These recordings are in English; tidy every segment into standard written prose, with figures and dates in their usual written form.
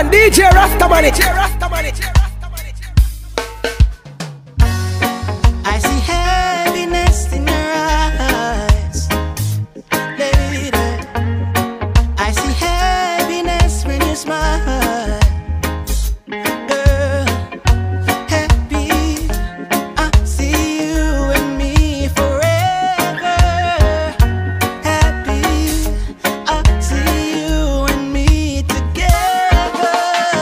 DJ Rastaman it. I see heaviness in your eyes, lady. I see heaviness when you smile, girl. Happy, I see you and me forever. Happy, I see you and me together.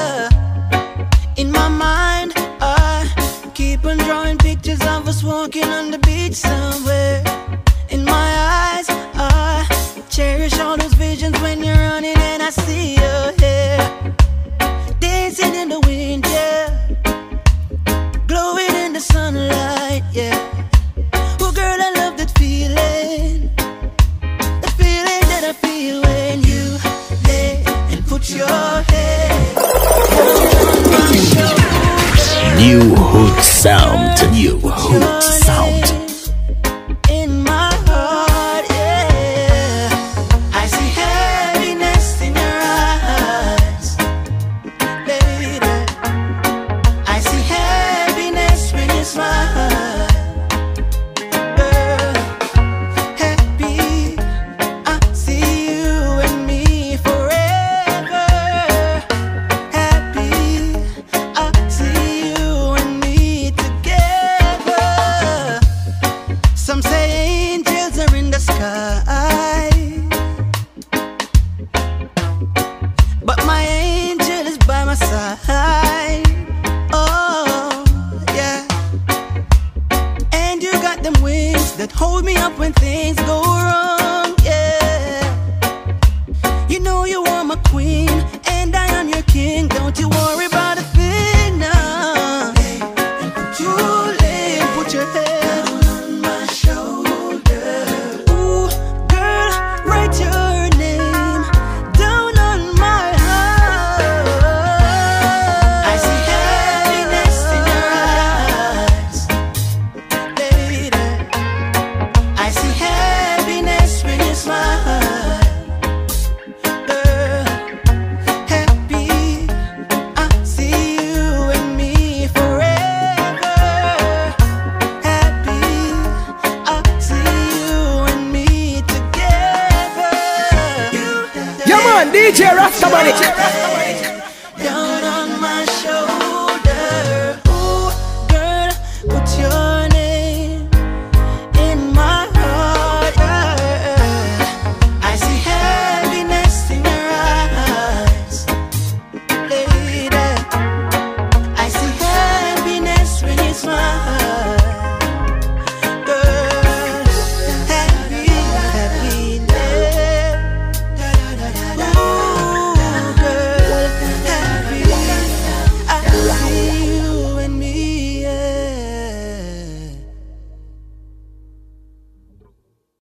In my mind, I keep on drawing pictures of us walking on the beach somewhere. In my eyes, I cherish all those visions when you're running and I see your hair dancing in the wind, yeah, glowing in the sunlight, yeah. Oh girl, I love that feeling, the feeling that I feel when you lay and put your head on my shoulder. New Hood Sound. New Hood Sound. In my heart, yeah. I see heaviness in your eyes, lady. I see heaviness when you smile, girl. Happy, I see you and me forever. Happy, I see you and me together. Some say angels are in the sky, but my angel is by my side. Oh, yeah. And you got them wings that hold me up when things go wrong, yeah. You know you are my queen, and I am your king. Don't you worry about a thing now. You lay and put your head on my shoulder. Ooh, girl, write your name down on my heart. I see heaviness in your eyes, lady. I see heaviness when you smile, girl. Happy, I see you and me forever. Happy, I see you and me together. Yeah man, DJ Rastaman it.